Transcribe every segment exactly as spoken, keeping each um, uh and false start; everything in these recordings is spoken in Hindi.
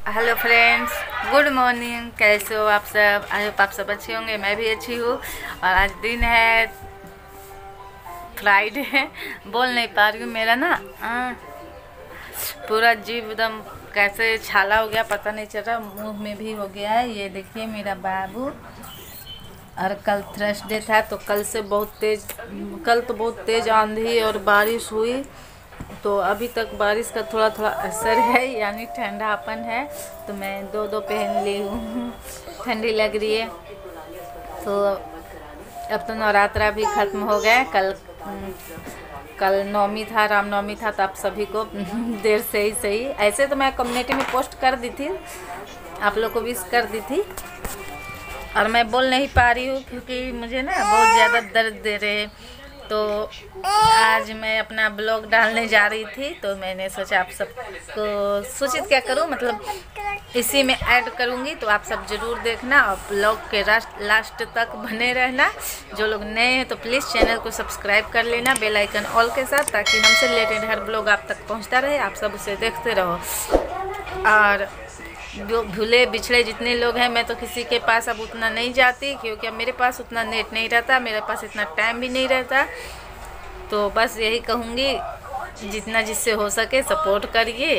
Hello friends, good morning. कैसे हो आप सब? आई होप आप सब अच्छे होंगे। मैं भी अच्छी हूँ। और आज दिन है फ्राइडे। बोल नहीं पा रही हूँ, मेरा ना आ, पूरा जीभ एकदम कैसे छाला हो गया, पता नहीं चल रहा। मुंह में भी हो गया है। ये देखिए मेरा बाबू। और कल थर्सडे था तो कल से बहुत तेज कल तो बहुत तेज आंधी और बारिश हुई। तो अभी तक बारिश का थोड़ा थोड़ा असर है, यानी ठंडापन है। तो मैं दो दो पहन ली हूँ। ठंडी लग रही है। तो अब तो नवरात्रा भी खत्म हो गया। कल कल नवमी था, रामनवमी था। तो आप सभी को देर से ही सही, ऐसे तो मैं कम्युनिटी में पोस्ट कर दी थी, आप लोग को विश कर दी थी। और मैं बोल नहीं पा रही हूँ क्योंकि मुझे ना बहुत ज़्यादा दर्द दे रहे। तो आज मैं अपना ब्लॉग डालने जा रही थी, तो मैंने सोचा आप सबको सूचित क्या करूं, मतलब इसी में ऐड करूंगी। तो आप सब ज़रूर देखना और ब्लॉग के लास्ट तक बने रहना। जो लोग नए हैं तो प्लीज़ चैनल को सब्सक्राइब कर लेना बेल आइकन ऑल के साथ, ताकि हमसे रिलेटेड हर ब्लॉग आप तक पहुंचता रहे, आप सब उसे देखते रहो। और जो भूले बिछड़े जितने लोग हैं, मैं तो किसी के पास अब उतना नहीं जाती, क्योंकि अब मेरे पास उतना नेट नहीं रहता, मेरे पास इतना टाइम भी नहीं रहता। तो बस यही कहूँगी, जितना जिससे हो सके सपोर्ट करिए।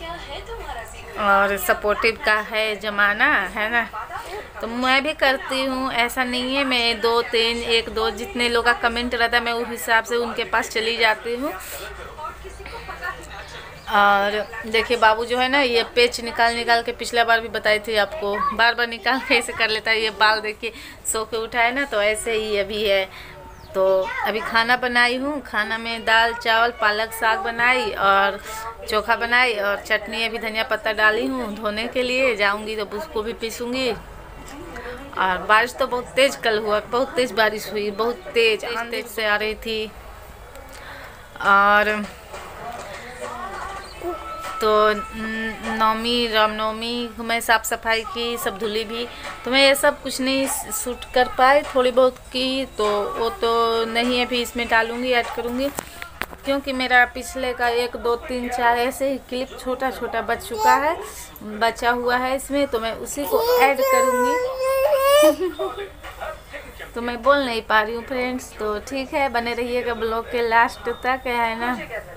और सपोर्टिव का है ज़माना, है ना। तो मैं भी करती हूँ, ऐसा नहीं है। मैं दो तीन एक दो जितने लोग का कमेंट रहता है, मैं उस हिसाब से उनके पास चली जाती हूँ। और देखिए बाबू जो है ना, ये पेच निकाल निकाल के, पिछला बार भी बताई थी आपको, बार बार निकाल के ऐसे कर लेता है। ये बाल देखिए सो के उठा है ना, तो ऐसे ही अभी है। तो अभी खाना बनाई हूँ। खाना में दाल चावल पालक साग बनाई और चोखा बनाई और चटनी, अभी धनिया पत्ता डाली हूँ। धोने के लिए जाऊँगी तो उसको भी पीसूँगी। और बारिश तो बहुत तेज़ कल हुआ, बहुत तेज़ बारिश हुई, बहुत तेज़ तेज से आ रही थी। और तो नवमी रामनवमी में साफ़ सफाई की, सब धुली भी। तो मैं ये सब कुछ नहीं शूट कर पाई, थोड़ी बहुत की, तो वो तो नहीं है, भी इसमें डालूँगी, ऐड करूँगी। क्योंकि मेरा पिछले का एक दो तीन चार ऐसे ही क्लिप छोटा छोटा बच चुका है, बचा हुआ है इसमें, तो मैं उसी को ऐड करूँगी। तो मैं बोल नहीं पा रही हूँ फ्रेंड्स। तो ठीक है, बने रहिएगा ब्लॉग के लास्ट तक, है ना।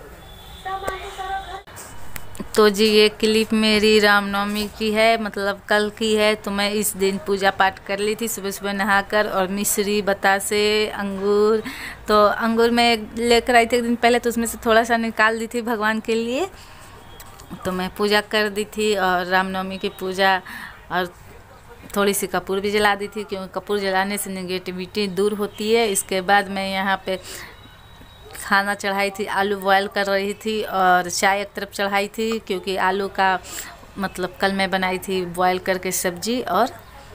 तो जी ये क्लिप मेरी रामनवमी की है, मतलब कल की है। तो मैं इस दिन पूजा पाठ कर ली थी सुबह सुबह नहाकर, और मिश्री बतासे अंगूर, तो अंगूर मैं लेकर आई थी एक दिन पहले, तो उसमें से थोड़ा सा निकाल दी थी भगवान के लिए। तो मैं पूजा कर दी थी, और रामनवमी की पूजा, और थोड़ी सी कपूर भी जला दी थी, क्योंकि कपूर जलाने से नेगेटिविटी दूर होती है। इसके बाद मैं यहाँ पे खाना चढ़ाई थी, आलू बॉयल कर रही थी, और चाय एक तरफ चढ़ाई थी, क्योंकि आलू का मतलब कल मैं बनाई थी बॉयल करके सब्जी और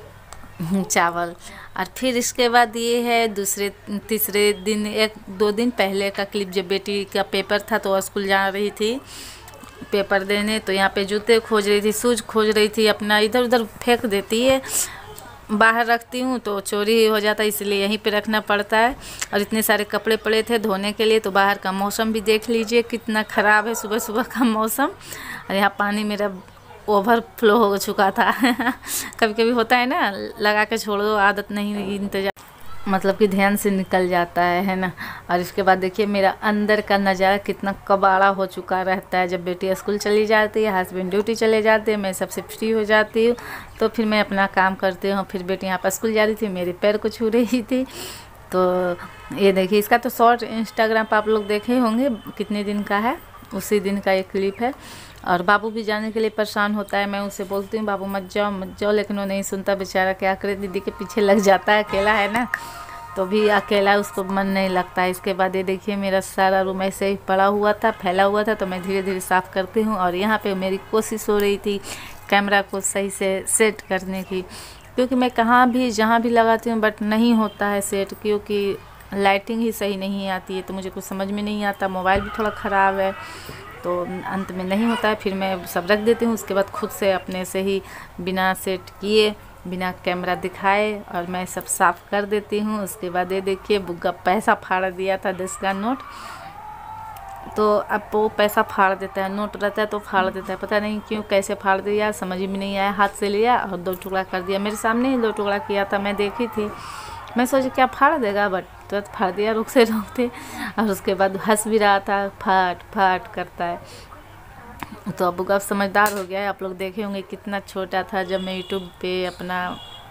चावल। और फिर इसके बाद ये है दूसरे तीसरे दिन, एक दो दिन पहले का क्लिप, जब बेटी का पेपर था तो स्कूल जा रही थी पेपर देने। तो यहाँ पे जूते खोज रही थी, शूज खोज रही थी, अपना इधर उधर फेंक देती है। बाहर रखती हूँ तो चोरी हो जाता है, इसलिए यहीं पे रखना पड़ता है। और इतने सारे कपड़े पड़े थे धोने के लिए। तो बाहर का मौसम भी देख लीजिए कितना ख़राब है, सुबह सुबह का मौसम। और यहाँ पानी मेरा ओवरफ्लो हो चुका था। कभी कभी होता है ना, लगा के छोड़ दो, आदत नहीं, इंतजार मतलब कि ध्यान से निकल जाता है है ना। और इसके बाद देखिए मेरा अंदर का नज़ारा कितना कबाड़ा हो चुका रहता है। जब बेटी स्कूल चली जाती है, हस्बैंड ड्यूटी चले जाते हैं, मैं सबसे फ्री हो जाती हूँ, तो फिर मैं अपना काम करती हूँ। फिर बेटी यहाँ पर स्कूल जा रही थी, मेरे पैर को छू रही थी। तो ये देखिए, इसका तो शॉर्ट इंस्टाग्राम पर आप लोग देखे होंगे, कितने दिन का है, उसी दिन का एक क्लिप है। और बाबू भी जाने के लिए परेशान होता है, मैं उसे बोलती हूँ बाबू मत जाओ मत जाओ, लेकिन वो नहीं सुनता बेचारा, क्या करे, दीदी के पीछे लग जाता है, अकेला है ना, तो भी अकेला उसको मन नहीं लगता है। इसके बाद ये देखिए मेरा सारा रूम ऐसे ही पड़ा हुआ था, फैला हुआ था, तो मैं धीरे धीरे साफ़ करती हूँ। और यहाँ पे मेरी कोशिश हो रही थी कैमरा को सही से सेट करने की, क्योंकि मैं कहाँ भी जहाँ भी लगाती हूँ बट नहीं होता है सेट, क्योंकि लाइटिंग ही सही नहीं आती है। तो मुझे कुछ समझ में नहीं आता, मोबाइल भी थोड़ा ख़राब है, तो अंत में नहीं होता है। फिर मैं सब रख देती हूँ, उसके बाद खुद से अपने से ही बिना सेट किए, बिना कैमरा दिखाए, और मैं सब साफ़ कर देती हूँ। उसके बाद ये देखिए बुग्गा पैसा फाड़ दिया था दस का नोट, तो अब वो पैसा फाड़ देता है, नोट रहता है तो फाड़ देता है, पता नहीं क्यों कैसे फाड़ दिया, समझ में नहीं आया। हाथ से लिया और दो टुकड़ा कर दिया, मेरे सामने ही दो टुकड़ा किया था, मैं देखी थी। मैं सोची क्या फाड़ देगा, बट तुरंत तो फाड़ दिया रुक से रोकते। और उसके बाद हंस भी रहा था, फाट फाट करता है। तो अबू का समझदार हो गया है। आप लोग देखे होंगे कितना छोटा था जब मैं यूट्यूब पे अपना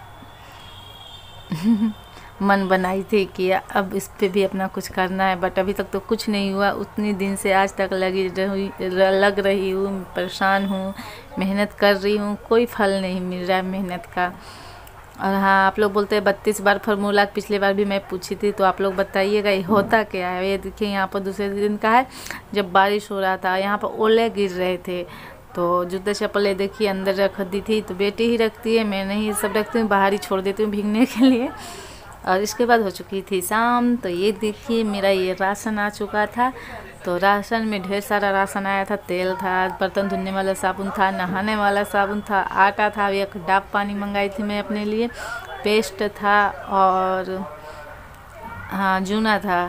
मन बनाई थी कि अब इस पे भी अपना कुछ करना है, बट अभी तक तो कुछ नहीं हुआ। उतनी दिन से आज तक लगी रही लग रही हूँ, परेशान हूँ, मेहनत कर रही हूँ, कोई फल नहीं मिल रहा है मेहनत का। और हाँ, आप लोग बोलते हैं बत्तीस बार फार्मूला, पिछले बार भी मैं पूछी थी, तो आप लोग बताइएगा ये होता क्या है। ये देखिए यहाँ पर दूसरे दिन का है, जब बारिश हो रहा था, यहाँ पर ओले गिर रहे थे, तो जूते चप्पलें देखिए अंदर रख दी थी। तो बेटी ही रखती है, मैं नहीं सब रखती हूँ, बाहर ही छोड़ देती हूँ भीगने के लिए। और इसके बाद हो चुकी थी शाम। तो ये देखिए मेरा ये राशन आ चुका था। तो राशन में ढेर सारा राशन आया था, तेल था, बर्तन धुलने वाला साबुन था, नहाने वाला साबुन था, आटा था, एक डाब पानी मंगाई थी मैं अपने लिए, पेस्ट था, और हाँ जूना था,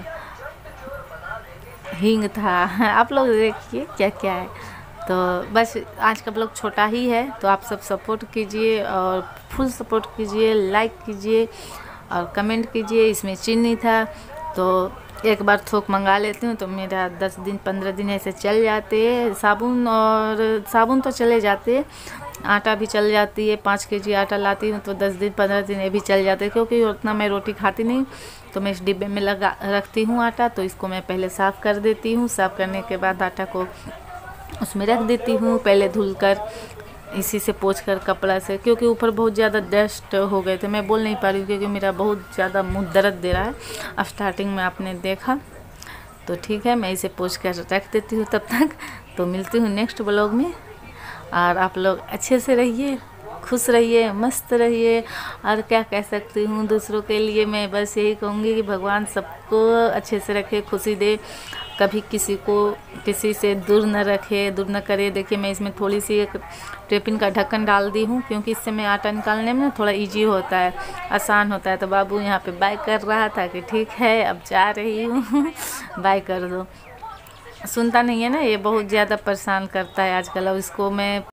हींग था। आप लोग देखिए क्या क्या है। तो बस आज का ब्लॉग छोटा ही है, तो आप सब सपोर्ट कीजिए और फुल सपोर्ट कीजिए, लाइक कीजिए और कमेंट कीजिए। इसमें चीनी था, तो एक बार थोक मंगा लेती हूँ तो मेरा दस दिन पंद्रह दिन ऐसे चल जाते हैं। साबुन और साबुन तो चले जाते हैं, आटा भी चल जाती है। पाँच के जी आटा लाती हूँ तो दस दिन पंद्रह दिन ये भी चल जाते हैं, क्योंकि उतना मैं रोटी खाती नहीं। तो मैं इस डिब्बे में लगा रखती हूँ आटा, तो इसको मैं पहले साफ़ कर देती हूँ। साफ़ करने के बाद आटा को उसमें रख देती हूँ, पहले धुल कर, इसी से पोंछ कर कपड़ा से, क्योंकि ऊपर बहुत ज़्यादा डस्ट हो गए थे। मैं बोल नहीं पा रही हूँ क्योंकि मेरा बहुत ज़्यादा मुंह दर्द दे रहा है। अब स्टार्टिंग में आपने देखा, तो ठीक है, मैं इसे पोंछ कर रख देती हूँ तब तक। तो मिलती हूँ नेक्स्ट ब्लॉग में, और आप लोग अच्छे से रहिए, खुश रहिए, मस्त रहिए। और क्या कह सकती हूँ, दूसरों के लिए मैं बस यही कहूँगी कि भगवान सबको अच्छे से रखे, खुशी दे, कभी किसी को किसी से दूर न रखे, दूर न करे। देखिए मैं इसमें थोड़ी सी एक टिफिन का ढक्कन डाल दी हूँ, क्योंकि इससे मैं आटा निकालने में थोड़ा इजी होता है, आसान होता है। तो बाबू यहाँ पे बाय कर रहा था कि ठीक है अब जा रही हूँ, बाय कर दो। सुनता नहीं है ना, ये बहुत ज़्यादा परेशान करता है आजकल। अब इसको मैं